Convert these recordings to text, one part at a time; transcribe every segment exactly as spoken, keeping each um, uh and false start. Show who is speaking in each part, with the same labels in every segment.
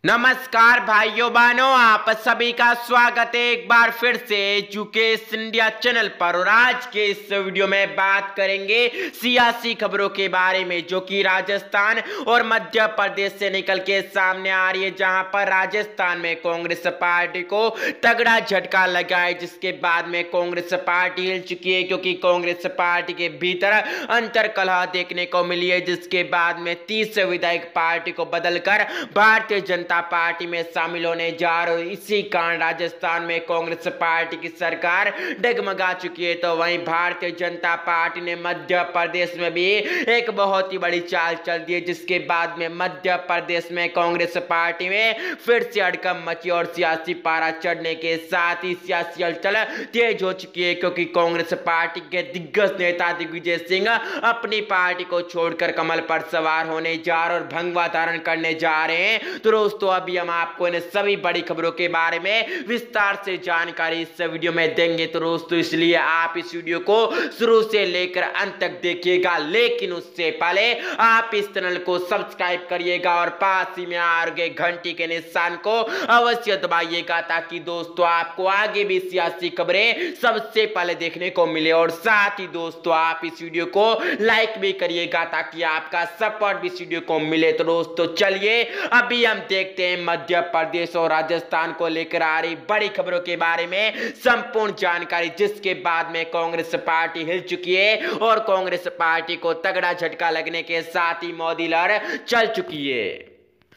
Speaker 1: नमस्कार भाइयों बहनों, आप सभी का स्वागत है एक बार फिर से एजुकेश इंडिया चैनल पर। और आज के इस वीडियो में बात करेंगे सियासी खबरों के बारे में जो कि राजस्थान और मध्य प्रदेश से निकल के सामने आ रही है, जहां पर राजस्थान में कांग्रेस पार्टी को तगड़ा झटका लगा है, जिसके बाद में कांग्रेस पार्टी हिल चुकी है क्योंकि कांग्रेस पार्टी के भीतर अंतर कलह देखने को मिली है, जिसके बाद में तीस विधायक पार्टी को बदलकर भारतीय जनता पार्टी में शामिल होने जा रहे। इसी कारण राजस्थान में कांग्रेस पार्टी की सरकार डगमगा चुकी है। तो वहीं भारतीय जनता पार्टी ने मध्य प्रदेश में भी एक बहुत ही बड़ी चाल चल दी है, जिसके बाद में मध्य प्रदेश में कांग्रेस पार्टी में फिर से हड़कंप मची और सियासी पारा चढ़ने के साथ ही सियासी हलचल तेज हो चुकी है, क्योंकि कांग्रेस पार्टी के दिग्गज नेता दिग्विजय सिंह अपनी पार्टी को छोड़कर कमल पर सवार होने जा रहे और भगवा धारण करने जा रहे हैं। तो दोस्तों अभी हम आपको इन सभी बड़ी खबरों के बारे में विस्तार से जानकारी इस वीडियो में देंगे। तो दोस्तों इसलिए आप इस वीडियो को शुरू से लेकर अंत तक देखिएगा, लेकिन उससे पहले आप इस चैनल को सब्सक्राइब करिएगा और पास ही में आ रहे घंटी के निशान को अवश्य दबाइएगा, ताकि दोस्तों आपको आगे भी सियासी खबरें सबसे पहले देखने को मिले। और साथ ही दोस्तों आप इस वीडियो को लाइक भी करिएगा ताकि आपका सपोर्ट भी इस वीडियो को मिले। तो दोस्तों चलिए अभी हम देखते हैं मध्य प्रदेश और राजस्थान को लेकर आ रही बड़ी खबरों के बारे में संपूर्ण जानकारी, जिसके बाद में कांग्रेस पार्टी हिल चुकी है और कांग्रेस पार्टी को तगड़ा झटका लगने के साथ ही मोदी लहर चल चुकी है।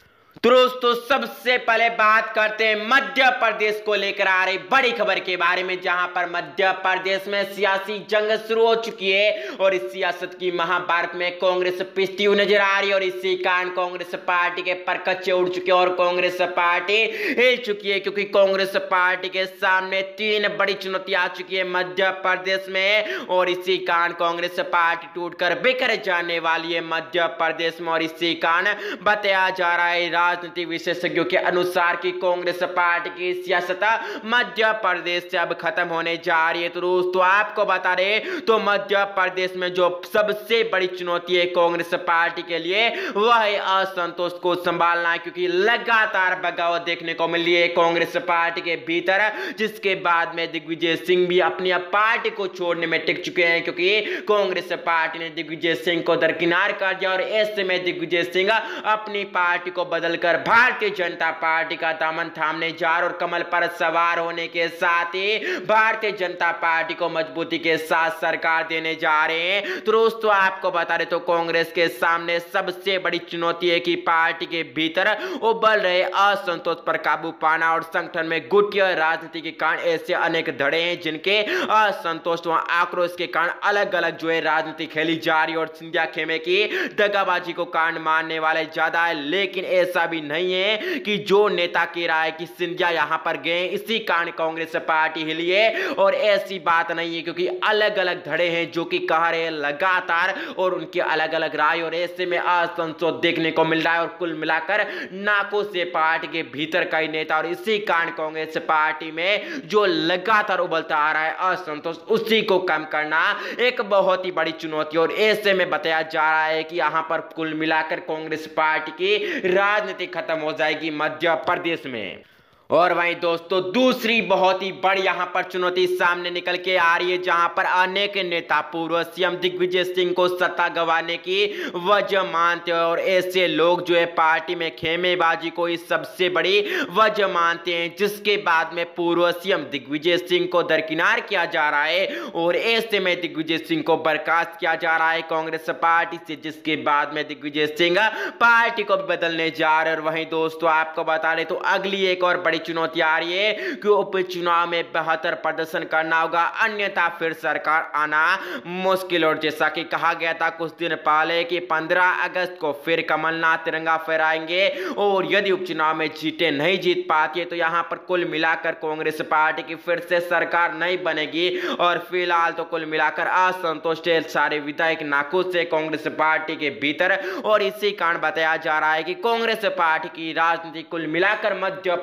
Speaker 1: तो दोस्तों सबसे पहले बात करते हैं मध्य प्रदेश को लेकर आ रही बड़ी खबर के बारे में, जहां पर मध्य प्रदेश में सियासी जंग शुरू हो चुकी है और इस सियासत की महाभारत में कांग्रेस पिसती हुई नजर आ रही है और इसी कारण कांग्रेस पार्टी के परकच्चे उड़ चुके हैं और कांग्रेस पार्टी हिल चुकी है, क्योंकि कांग्रेस पार्टी के सामने तीन बड़ी चुनौती आ चुकी है मध्य प्रदेश में और इसी कारण कांग्रेस पार्टी टूटकर बिखर जाने वाली है मध्य प्रदेश में। और इसी कारण बताया जा रहा है राजनीतिक विशेषज्ञों के अनुसार कि कांग्रेस पार्टी की सियासत मध्य प्रदेश से अब खत्म होने जा रही है। तो दोस्तों आपको बता रहे तो मध्य प्रदेश में जो सबसे बड़ी चुनौती है कांग्रेस पार्टी के लिए वह है असंतोष को संभालना, क्योंकि लगातार बगावत देखने को मिली है कांग्रेस पार्टी के भीतर, जिसके बाद में दिग्विजय सिंह भी अपनी पार्टी को छोड़ने में टिक चुके हैं, क्योंकि कांग्रेस पार्टी ने दिग्विजय सिंह को दरकिनार कर दिया और ऐसे में दिग्विजय सिंह अपनी पार्टी को बदल कर भारतीय जनता पार्टी का दामन थामने जा रहे और कमल पर सवार होने के साथ ही भारतीय जनता पार्टी को मजबूती के साथ सरकार देने जा रहे हैं। तो दोस्तों आपको बता रहे तो कांग्रेस के सामने सबसे बड़ी चुनौती है कि पार्टी के भीतर उबल रहे असंतोष पर काबू पाना और संगठन में गुट और राजनीति के कारण ऐसे अनेक धड़े हैं जिनके असंतोष व आक्रोश के कारण अलग अलग जो है राजनीति खेली जा रही है और सिंधिया खेमे की दगाबाजी को कारण मानने वाले ज्यादा है। लेकिन ऐसा भी नहीं है कि जो नेता कह रहा है कि सिंधिया यहां पर गए इसी कारण कांग्रेस पार्टी हिली है, और ऐसी बात नहीं है, क्योंकि अलग अलग धड़े हैं जो कि कह रहे हैं लगातार और उनके अलग अलग राय और ऐसे में असंतोष देखने को मिल रहा है। और कुल मिलाकर नाकों से पार्टी के भीतर कई नेता और इसी कारण कांग्रेस पार्टी में जो लगातार उबलता आ रहा है असंतोष, उसी को कम करना एक बहुत ही बड़ी चुनौती। और ऐसे में बताया जा रहा है कि यहां पर कुल मिलाकर कांग्रेस पार्टी की राजनीति खत्म हो जाएगी मध्य प्रदेश में। और वहीं दोस्तों दूसरी बहुत ही बड़ी यहां पर चुनौती सामने निकल के आ रही है, जहां पर अनेक नेता पूर्व सीएम दिग्विजय सिंह को सत्ता गंवाने की वजह मानते हैं और ऐसे लोग जो है पार्टी में खेमेबाजी को इस सबसे बड़ी वजह मानते हैं, जिसके बाद में पूर्व सीएम दिग्विजय सिंह को दरकिनार किया जा रहा है और ऐसे में दिग्विजय सिंह को बर्खास्त किया जा रहा है कांग्रेस पार्टी से, जिसके बाद में दिग्विजय सिंह पार्टी को बदलने जा रहे हैं। और वहीं दोस्तों आपको बता रहे तो अगली एक और बड़ी चुनौती आ रही है कि उपचुनाव में बेहतर प्रदर्शन करना होगा, अन्यथा फिर सरकार आना मुश्किल। और जैसा कि कहा गया था कुछ दिन पहले कि पंद्रह अगस्त को फिर कमलनाथ तिरंगा फहराएंगे और यदि उपचुनाव में जीते नहीं जीत पाती है तो यहां पर कुल मिलाकर कांग्रेस पार्टी की फिर से सरकार नहीं बनेगी। और फिलहाल तो कुल मिलाकर असंतुष्ट सारे विधायक नाखुश से कांग्रेस पार्टी के भीतर और इसी कारण बताया जा रहा है कि कांग्रेस पार्टी की राजनीति कुल मिलाकर मध्य प्रदेश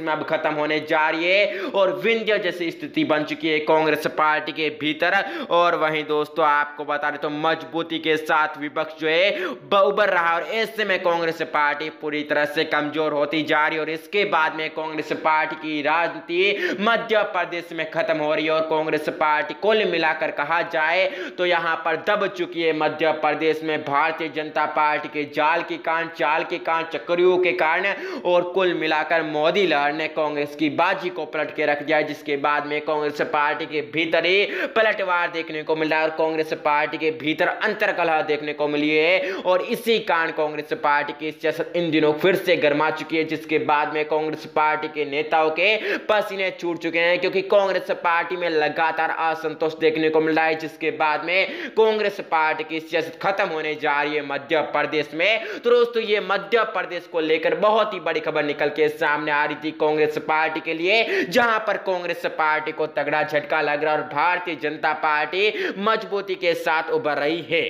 Speaker 1: में अब खत्म होने जा रही है और विंध्य जैसी स्थिति बन चुकी है कांग्रेस पार्टी के भीतर। और वहीं दोस्तों आपको बता दें तो मजबूती के साथ विपक्ष जो है उभर रहा और ऐसे में कांग्रेस पार्टी पूरी तरह से कमजोर होती जा रही है और इसके बाद में कांग्रेस पार्टी की राजनीति मध्य प्रदेश में खत्म हो रही है और कांग्रेस पार्टी कुल मिलाकर कहा जाए तो यहां पर दब चुकी है मध्य प्रदेश में भारतीय जनता पार्टी के जाल के कारण, चाल के कारण, चक्करियों के कारण और कुल मिलाकर मोदी लहर ने कांग्रेस की बाजी को पलट के रख दिया, जिसके बाद में कांग्रेस पार्टी के भीतर ही पलटवार देखने को मिला और कांग्रेस पार्टी के भीतर अंतरकलह देखने को मिली है और इसी कारण कांग्रेस पार्टी की सियासत इन दिनों फिर से गर्मा चुकी है, जिसके बाद में कांग्रेस पार्टी के नेताओं के पसीने छूट चुके हैं क्योंकि कांग्रेस पार्टी में लगातार असंतोष देखने को मिल रहा है, जिसके बाद में कांग्रेस पार्टी की सियासत खत्म होने जा रही है मध्य प्रदेश में। तो दोस्तों ये मध्य प्रदेश को लेकर बहुत ही बड़ी खबर निकल के सामने आ रही थी कांग्रेस पार्टी के लिए, जहां पर कांग्रेस पार्टी को तगड़ा झटका लग रहा है और भारतीय जनता पार्टी मजबूती के साथ उभर रही है।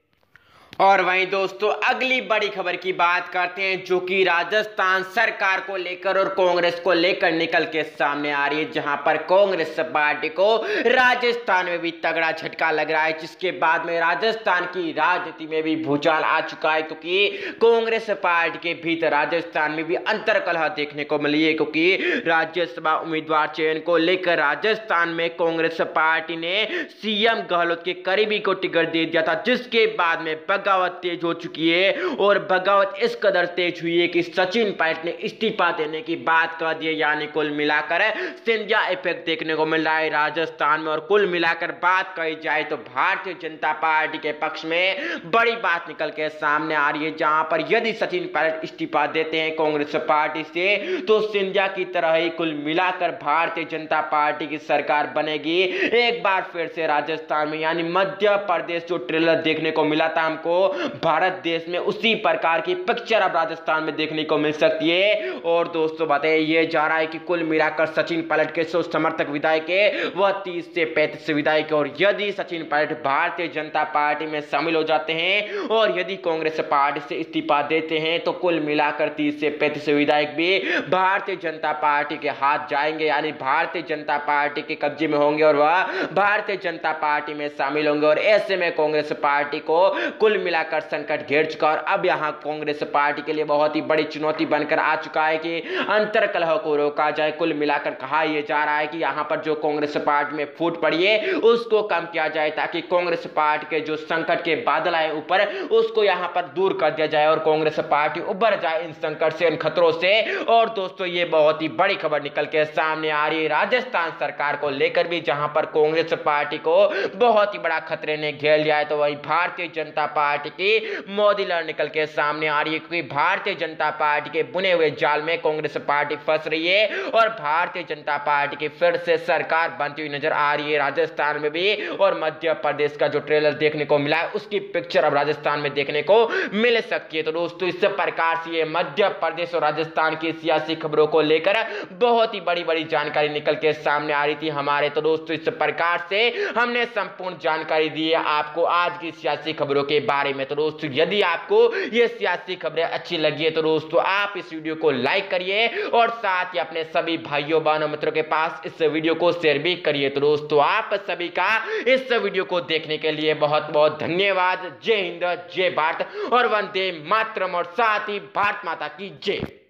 Speaker 1: और वहीं दोस्तों अगली बड़ी खबर की बात करते हैं जो कि राजस्थान सरकार को लेकर और कांग्रेस को लेकर निकल के सामने आ रही है, जहां पर कांग्रेस पार्टी को राजस्थान में भी तगड़ा झटका लग रहा है, जिसके बाद में राजस्थान की राजनीति में भी भूचाल आ चुका है क्योंकि कांग्रेस पार्टी के भीतर राजस्थान में भी अंतरकलह देखने को मिली है क्योंकि राज्यसभा उम्मीदवार चयन को लेकर राजस्थान में कांग्रेस पार्टी ने सीएम गहलोत के करीबी को टिकट दे दिया था, जिसके बाद में बगावत तेज हो चुकी है और बगावत इस कदर तेज हुई है कि सचिन पायलट ने इस्तीफा देने की बात कर दी है, यानी कुल मिलाकर सिंधिया इफेक्ट देखने को मिल रहा है राजस्थान में। और कुल मिलाकर बात कही जाए तो भारतीय जनता पार्टी के पक्ष में बड़ी बात निकल के सामने आ रही है, जहां पर यदि सचिन पायलट इस्तीफा देते हैं कांग्रेस पार्टी से तो सिंधिया की तरह ही कुल मिलाकर भारतीय जनता पार्टी की सरकार बनेगी एक बार फिर से राजस्थान में, यानी मध्य प्रदेश जो ट्रेलर देखने को मिला था हमको भारत देश में उसी प्रकार की पिक्चर अब राजस्थान में देखने को मिल सकती है। और दोस्तों बताइए ये जा रहा है कि कुल मिलाकर सचिन पायलट के सौ समर्थक विधायक है वह तीस से पैंतीस विधायक है और यदि सचिन पायलट भारतीय जनता पार्टी में शामिल हो जाते हैं और यदि कांग्रेस पार्टी से इस्तीफा देते हैं तो कुल मिलाकर तीस से पैंतीस विधायक भी भारतीय जनता पार्टी के हाथ जाएंगे, यानी भारतीय जनता पार्टी के कब्जे में होंगे और वह भारतीय जनता पार्टी में शामिल होंगे। और ऐसे में कांग्रेस पार्टी को कुल मिलाकर संकट घेर चुका और अब यहां कांग्रेस पार्टी के लिए बहुत ही बड़ी चुनौती बनकर आ चुका है कि अंतरकलह को रोका जाए। कुल मिलाकर कहा यह जा रहा है कि यहां पर जो कांग्रेस पार्टी में फूट पड़ी है उसको कम किया जाए ताकि कांग्रेस पार्टी के जो संकट के बादल आए ऊपर उसको यहां पर दूर कर दिया जाए और कांग्रेस पार्टी उबर जाए इन संकट से, इन खतरों से। और दोस्तों ये बहुत ही बड़ी खबर निकल के सामने आ रही है राजस्थान सरकार को लेकर भी, जहां पर कांग्रेस पार्टी को बहुत ही बड़ा खतरे ने घेर लिया है। तो वही भारतीय जनता पार्टी की मोदी लहर निकल के सामने आ रही है क्योंकि भारतीय जनता पार्टी के बुने हुए जाल में कांग्रेस पार्टी फंस रही है और भारतीय जनता पार्टी की फिर से सरकार बनती हुई नजर आ रही है राजस्थान में भी। और मध्य प्रदेश का जो ट्रेलर देखने को मिला है उसकी पिक्चर अब राजस्थान में देखने को मिल सकती है। तो दोस्तों इस प्रकार से ये मध्य प्रदेश और राजस्थान की सियासी खबरों को लेकर बहुत ही बड़ी बड़ी जानकारी निकल के सामने आ रही थी हमारे। तो दोस्तों इस प्रकार से हमने संपूर्ण जानकारी दी है आपको आज की सियासी खबरों के बारे में। तो दोस्तों यदि आपको ये सियासी खबरें अच्छी लगी है तो दोस्तों आप इस वीडियो को लाइक करिए और साथ ही अपने सभी भाइयों बहनों मित्रों के पास इस वीडियो को शेयर भी करिए। तो दोस्तों आप सभी का इस वीडियो को देखने के लिए बहुत बहुत धन्यवाद। जय हिंद, जय भारत और वंदे मातरम और साथ ही भारत माता की जय।